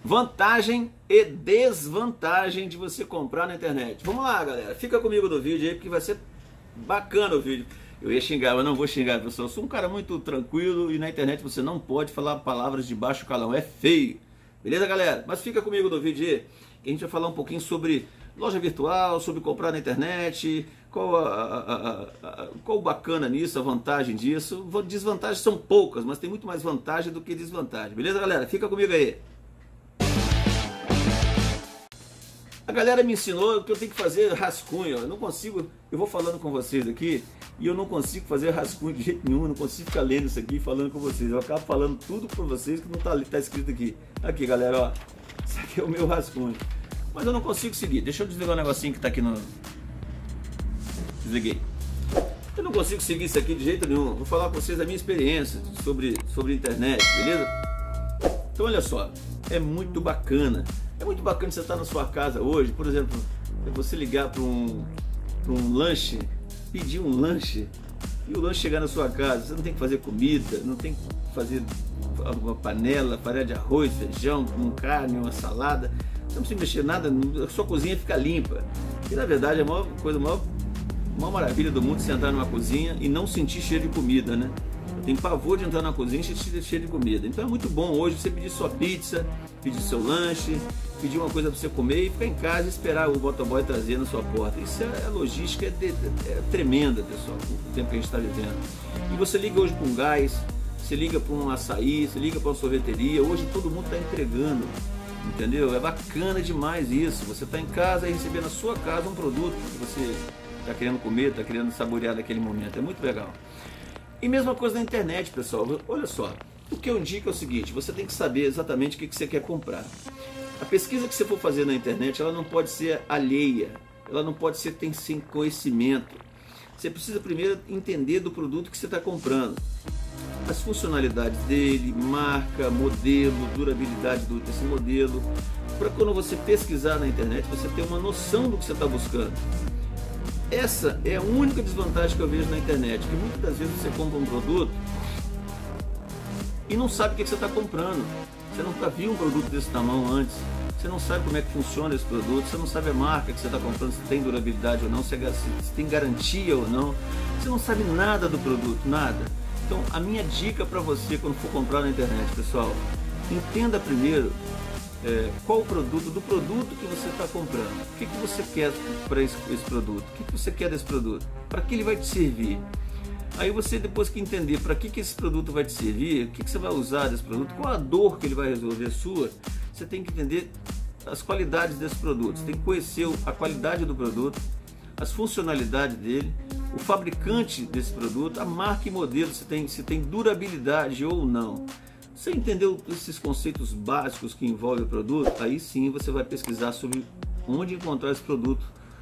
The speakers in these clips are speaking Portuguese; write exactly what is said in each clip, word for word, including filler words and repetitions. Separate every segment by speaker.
Speaker 1: Vantagem e desvantagem de você comprar na internet. Vamos lá, galera, fica comigo no vídeo aí, porque vai ser bacana o vídeo. Eu ia xingar, mas não vou xingar, pessoal. Eu sou um cara muito tranquilo e na internet você não pode falar palavras de baixo calão, é feio. Beleza, galera? Mas fica comigo no vídeo aí, que a gente vai falar um pouquinho sobre loja virtual, sobre comprar na internet, qual a, a, a, a, qual o bacana nisso, a vantagem disso. Desvantagens são poucas, mas tem muito mais vantagem do que desvantagem. Beleza, galera? Fica comigo aí. A galera me ensinou que eu tenho que fazer rascunho. Eu não consigo, eu vou falando com vocês aqui e eu não consigo fazer rascunho de jeito nenhum. Eu não consigo ficar lendo isso aqui e falando com vocês. Eu acabo falando tudo para vocês que não está tá escrito aqui. Aqui, galera, ó. Isso aqui é o meu rascunho. Mas eu não consigo seguir. Deixa eu desligar um negocinho que está aqui no... Desliguei. Eu não consigo seguir isso aqui de jeito nenhum. Vou falar com vocês a minha experiência sobre, sobre internet, beleza? Então, olha só. É muito bacana. É muito bacana você estar na sua casa hoje, por exemplo, você ligar para um, para um lanche, pedir um lanche e o lanche chegar na sua casa. Você não tem que fazer comida, não tem que fazer uma panela, panela de arroz, feijão, com carne, uma salada. Você não precisa mexer nada, a sua cozinha fica limpa. E na verdade a maior coisa, a maior, a maior maravilha do mundo é você entrar numa cozinha e não sentir cheiro de comida, né? Tem pavor de entrar na cozinha cheio de comida. Então é muito bom hoje você pedir sua pizza, pedir seu lanche, pedir uma coisa para você comer e ficar em casa e esperar o motoboy trazer na sua porta. Isso é a logística, é, de, é tremenda, pessoal, o tempo que a gente está vivendo. E você liga hoje para um gás, você liga para um açaí, você liga para uma sorveteria, hoje todo mundo está entregando, entendeu? É bacana demais isso. Você está em casa e receber na sua casa um produto que você está querendo comer, está querendo saborear naquele momento. É muito legal. E mesma coisa na internet, pessoal. Olha só, o que eu indico é o seguinte: você tem que saber exatamente o que você quer comprar. A pesquisa que você for fazer na internet, ela não pode ser alheia, ela não pode ser tem sem conhecimento. Você precisa primeiro entender do produto que você está comprando, as funcionalidades dele, marca, modelo, durabilidade desse modelo, para quando você pesquisar na internet, você ter uma noção do que você está buscando. Essa é a única desvantagem que eu vejo na internet, que muitas das vezes você compra um produto e não sabe o que você está comprando. Você nunca viu um produto desse tamanho antes, você não sabe como é que funciona esse produto, você não sabe a marca que você está comprando, se tem durabilidade ou não, se tem garantia ou não, você não sabe nada do produto, nada. Então a minha dica para você quando for comprar na internet, pessoal, entenda primeiro É, qual o produto, do produto que você está comprando, o que, que você quer para esse, esse produto, o que, que você quer desse produto, para que ele vai te servir. Aí você, depois que entender para que, que esse produto vai te servir, o que, que você vai usar desse produto, qual a dor que ele vai resolver sua, você tem que entender as qualidades desse produto, você tem que conhecer a qualidade do produto, as funcionalidades dele, o fabricante desse produto, a marca e modelo, se tem, se tem durabilidade ou não. Você entendeu esses conceitos básicos que envolvem o produto? Aí sim você vai pesquisar sobre onde encontrar esse produto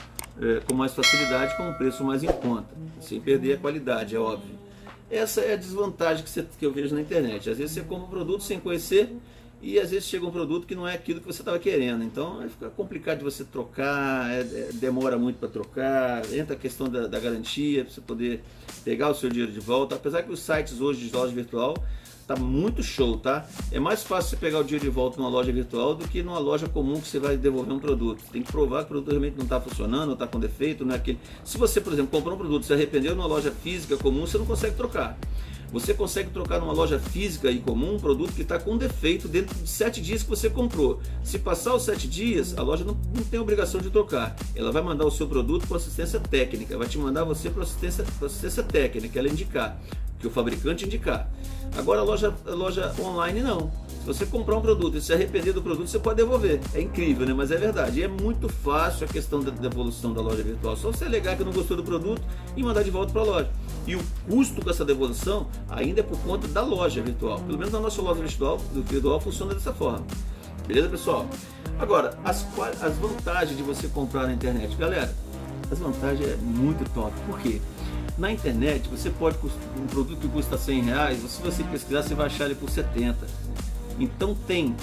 Speaker 1: é, com mais facilidade, com um preço mais em conta, sem perder a qualidade, é óbvio. Essa é a desvantagem que, você, que eu vejo na internet. Às vezes você compra um produto sem conhecer e às vezes chega um produto que não é aquilo que você estava querendo. Então fica complicado de você trocar, é, é, demora muito para trocar, entra a questão da, da garantia, para você poder pegar o seu dinheiro de volta. Apesar que os sites hoje de loja virtual tá muito show, tá? É mais fácil você pegar o dinheiro de volta numa loja virtual do que numa loja comum que você vai devolver um produto. Tem que provar que o produto realmente não está funcionando, não está com defeito, não é aquele. Se você, por exemplo, comprou um produto, se arrependeu numa loja física comum, você não consegue trocar. Você consegue trocar numa loja física e comum um produto que está com defeito dentro de sete dias que você comprou. Se passar os sete dias, a loja não, não tem obrigação de trocar. Ela vai mandar o seu produto para assistência técnica, vai te mandar você para assistência, para assistência técnica, ela indicar, que o fabricante indicar. Agora a loja, a loja online não. Se você comprar um produto e se arrepender do produto, você pode devolver. É incrível, né? Mas é verdade. E é muito fácil a questão da devolução da loja virtual. Só você alegar que não gostou do produto e mandar de volta para a loja. E o custo com essa devolução ainda é por conta da loja virtual. Pelo menos na nossa loja virtual, virtual funciona dessa forma. Beleza, pessoal? Agora, as, as vantagens de você comprar na internet. Galera, as vantagens é muito top. Por quê? Na internet você pode, um produto que custa cem reais, se você pesquisar você vai achar ele por setenta. Então tem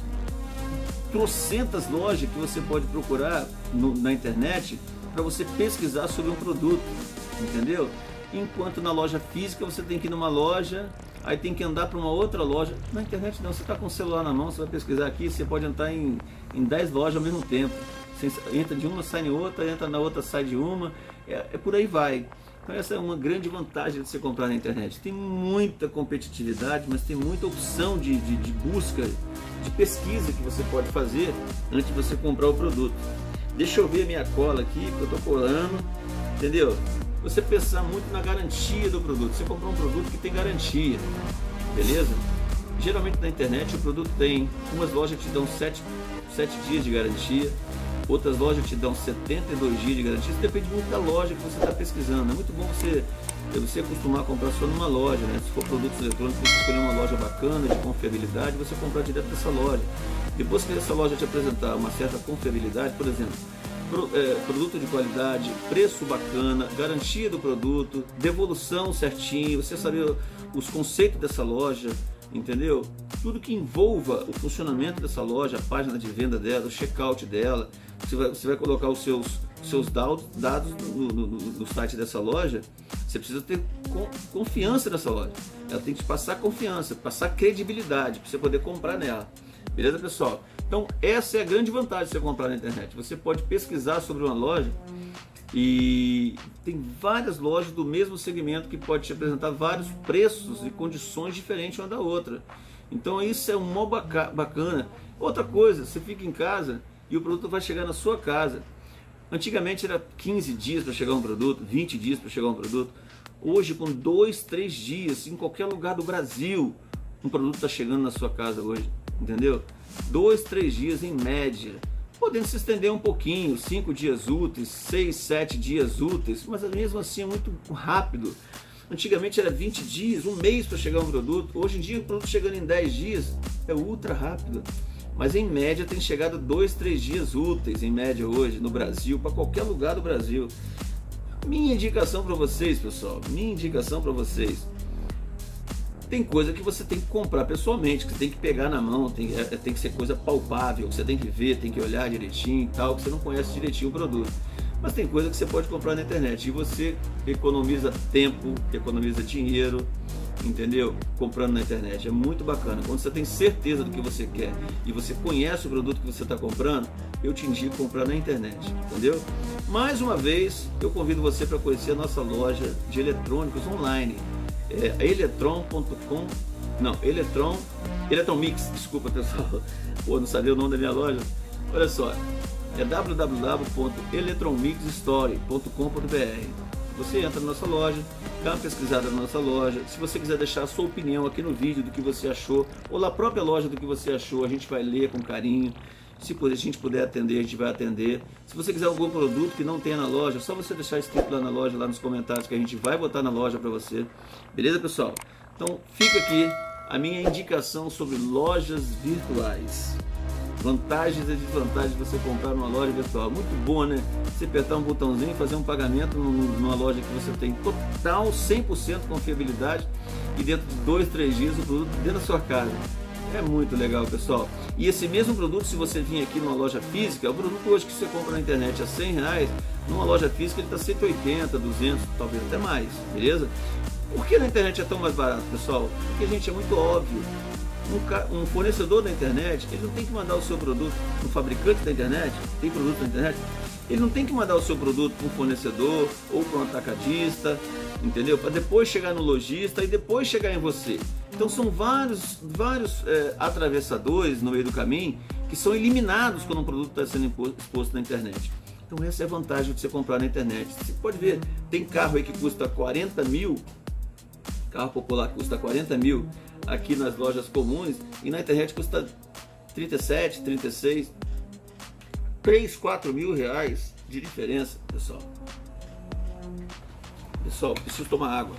Speaker 1: trocentas lojas que você pode procurar no, na internet para você pesquisar sobre um produto, entendeu? Enquanto na loja física você tem que ir numa loja, aí tem que andar para uma outra loja. Na internet não, você está com o celular na mão, você vai pesquisar aqui, você pode entrar em, em dez lojas ao mesmo tempo. Você entra de uma, sai em outra, entra na outra, sai de uma, é, é por aí vai. Então essa é uma grande vantagem de você comprar na internet. Tem muita competitividade, mas tem muita opção de, de, de busca, de pesquisa que você pode fazer antes de você comprar o produto. Deixa eu ver a minha cola aqui, porque eu estou colando, entendeu? Você pensar muito na garantia do produto. Você comprou um produto que tem garantia, beleza? Geralmente na internet o produto tem, umas lojas te dão sete dias de garantia, outras lojas te dão setenta e dois dias de garantia. Isso depende muito da loja que você está pesquisando. É muito bom você, você acostumar a comprar só numa loja, né? Se for produtos eletrônicos, você escolher uma loja bacana, de confiabilidade, você comprar direto dessa loja. Depois que essa loja te apresentar uma certa confiabilidade, por exemplo, pro, é, produto de qualidade, preço bacana, garantia do produto, devolução certinho, você saber os conceitos dessa loja, entendeu? Tudo que envolva o funcionamento dessa loja, a página de venda dela, o checkout dela, você vai, você vai colocar os seus, seus dados, dados no, no, no site dessa loja. Você precisa ter confiança nessa loja, ela tem que te passar confiança, passar credibilidade para você poder comprar nela, beleza, pessoal? Então essa é a grande vantagem de você comprar na internet. Você pode pesquisar sobre uma loja e tem várias lojas do mesmo segmento que pode te apresentar vários preços e condições diferentes uma da outra. Então isso é um mó bacana. Outra coisa, você fica em casa e o produto vai chegar na sua casa. Antigamente era quinze dias para chegar um produto, vinte dias para chegar um produto. Hoje, com dois, três dias, em qualquer lugar do Brasil, um produto está chegando na sua casa hoje, entendeu? Dois, três dias em média. Podendo se estender um pouquinho, cinco dias úteis, seis, sete dias úteis, mas mesmo assim é muito rápido. Antigamente era vinte dias, um mês para chegar um produto. Hoje em dia o produto chegando em dez dias é ultra rápido. Mas em média tem chegado dois, três dias úteis, em média hoje, no Brasil, para qualquer lugar do Brasil. Minha indicação para vocês, pessoal, minha indicação para vocês. Tem coisa que você tem que comprar pessoalmente, que você tem que pegar na mão, tem, é, tem que ser coisa palpável, que você tem que ver, tem que olhar direitinho e tal, que você não conhece direitinho o produto. Mas tem coisa que você pode comprar na internet e você economiza tempo, economiza dinheiro, entendeu? Comprando na internet. É muito bacana. Quando você tem certeza do que você quer e você conhece o produto que você está comprando, eu te indico comprar na internet, entendeu? Mais uma vez, eu convido você para conhecer a nossa loja de eletrônicos online. É eletron ponto com, não, Eletron, Eletron Mix, desculpa pessoal, pô, não sabia o nome da minha loja. Olha só, é w w w ponto eletron mix store ponto com ponto b r. Você entra na nossa loja, dá uma pesquisada na nossa loja. Se você quiser deixar a sua opinião aqui no vídeo do que você achou, ou na própria loja do que você achou, a gente vai ler com carinho. Se a gente puder atender, a gente vai atender. Se você quiser algum produto que não tenha na loja, é só você deixar escrito lá na loja, lá nos comentários, que a gente vai botar na loja para você. Beleza, pessoal? Então fica aqui a minha indicação sobre lojas virtuais. Vantagens e desvantagens de você comprar numa loja virtual. Muito bom, né? Você apertar um botãozinho e fazer um pagamento numa loja que você tem total cem por cento confiabilidade e dentro de dois, três dias o produto dentro da sua casa. É muito legal, pessoal. E esse mesmo produto, se você vir aqui numa loja física, o produto hoje que você compra na internet a cem reais, numa loja física ele está cento e oitenta, duzentos, talvez até mais, beleza? Por que na internet é tão mais barato, pessoal? Porque, gente, é muito óbvio. Um, um fornecedor da internet, ele não tem que mandar o seu produto para um fabricante da internet, tem produto na internet, ele não tem que mandar o seu produto para um fornecedor ou para um atacadista, entendeu? Para depois chegar no lojista e depois chegar em você. Então são vários, vários é, atravessadores no meio do caminho que são eliminados quando um produto está sendo exposto na internet. Então essa é a vantagem de você comprar na internet. Você pode ver, tem carro aí que custa quarenta mil, carro popular que custa quarenta mil aqui nas lojas comuns e na internet custa trinta e sete, trinta e seis, três, quatro mil reais de diferença, pessoal. Pessoal, preciso tomar água.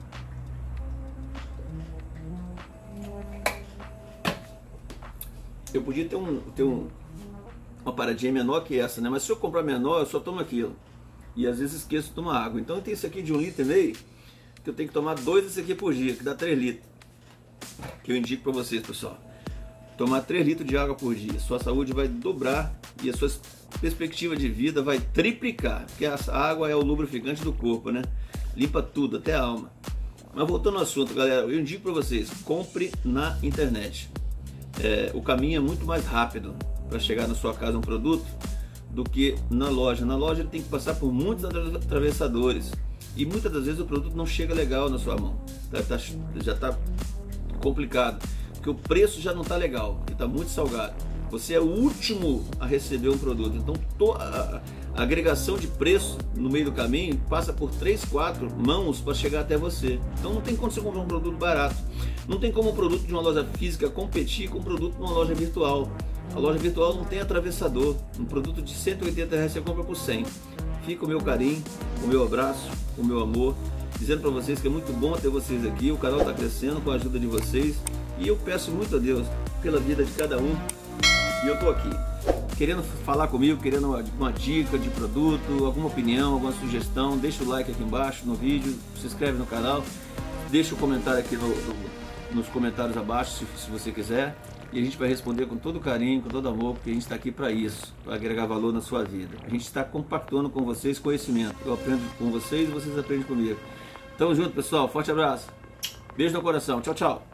Speaker 1: Eu podia ter, um, ter um, uma paradinha menor que essa, né? Mas se eu comprar menor, eu só tomo aquilo. E às vezes esqueço de tomar água. Então eu tenho esse aqui de um litro e meio, que eu tenho que tomar dois desse aqui por dia, que dá três litros. Que eu indico para vocês, pessoal. Tomar três litros de água por dia. Sua saúde vai dobrar e a sua perspectiva de vida vai triplicar. Porque a água é o lubrificante do corpo, né? Limpa tudo, até a alma. Mas voltando ao assunto, galera, eu indico para vocês, compre na internet. É, o caminho é muito mais rápido para chegar na sua casa um produto do que na loja. Na loja ele tem que passar por muitos atravessadores e muitas das vezes o produto não chega legal na sua mão, tá, tá, já está complicado, porque o preço já não está legal, ele está muito salgado. Você é o último a receber um produto, então a, a agregação de preço no meio do caminho passa por três, quatro mãos para chegar até você. Então não tem como você comprar um produto barato, não tem como um produto de uma loja física competir com um produto de uma loja virtual. A loja virtual não tem atravessador, um produto de cento e oitenta reais você compra por cem. Fica o meu carinho, o meu abraço, o meu amor, dizendo para vocês que é muito bom ter vocês aqui, o canal está crescendo com a ajuda de vocês e eu peço muito a Deus pela vida de cada um. E eu estou aqui, querendo falar comigo, querendo uma, uma dica de produto, alguma opinião, alguma sugestão, deixa o like aqui embaixo no vídeo, se inscreve no canal, deixa o comentário aqui no, no, nos comentários abaixo se, se você quiser. E a gente vai responder com todo carinho, com todo amor, porque a gente está aqui para isso, para agregar valor na sua vida. A gente está compactuando com vocês conhecimento. Eu aprendo com vocês e vocês aprendem comigo. Tamo junto, pessoal. Forte abraço. Beijo no coração. Tchau, tchau.